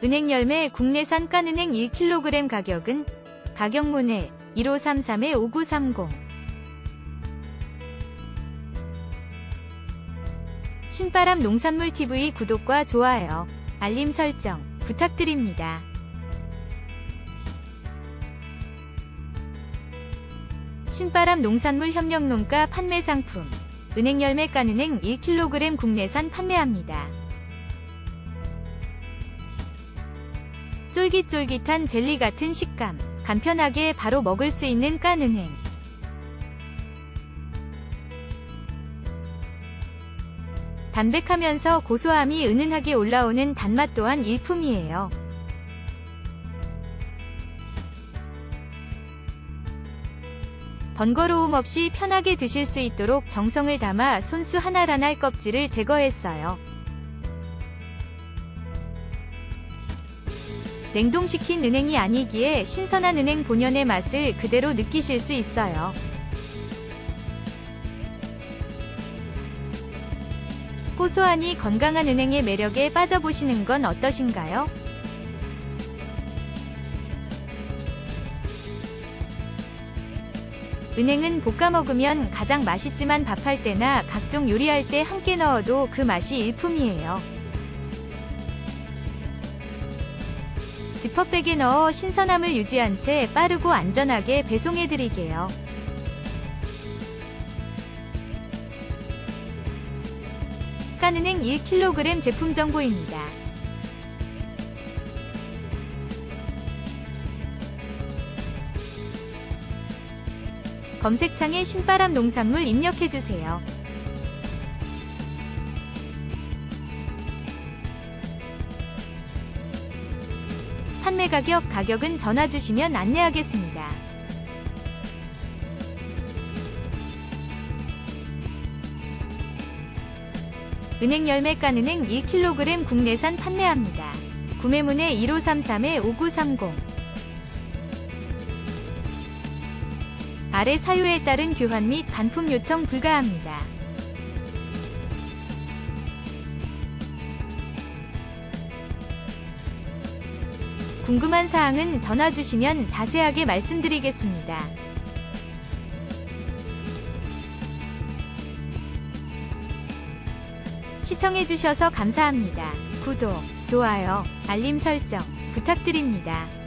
은행열매 국내산 깐은행 1kg 가격은 가격문의 1533-5930. 신바람 농산물TV 구독과 좋아요, 알림 설정 부탁드립니다. 신바람 농산물 협력농가 판매 상품 은행열매 깐은행 1kg 국내산 판매합니다. 쫄깃쫄깃한 젤리 같은 식감, 간편하게 바로 먹을 수 있는 깐은행. 담백하면서 고소함이 은은하게 올라오는 단맛 또한 일품이에요. 번거로움 없이 편하게 드실 수 있도록 정성을 담아 손수 하나하나 껍질을 제거했어요. 냉동시킨 은행이 아니기에 신선한 은행 본연의 맛을 그대로 느끼실 수 있어요. 고소하니 건강한 은행의 매력에 빠져보시는 건 어떠신가요? 은행은 볶아 먹으면 가장 맛있지만 밥할 때나 각종 요리할 때 함께 넣어도 그 맛이 일품이에요. 지퍼백에 넣어 신선함을 유지한 채 빠르고 안전하게 배송해드리게요. 깐은행 1kg 제품 정보입니다. 검색창에 신바람 농산물 입력해주세요. 판매 가격은 전화주시면 안내하겠습니다. 은행열매 깐은행 1kg 국내산 판매합니다. 구매문의 1533-5930. 아래 사유에 따른 교환 및 반품 요청 불가합니다. 궁금한 사항은 전화주시면 자세하게 말씀드리겠습니다. 시청해주셔서 감사합니다. 구독, 좋아요, 알림 설정 부탁드립니다.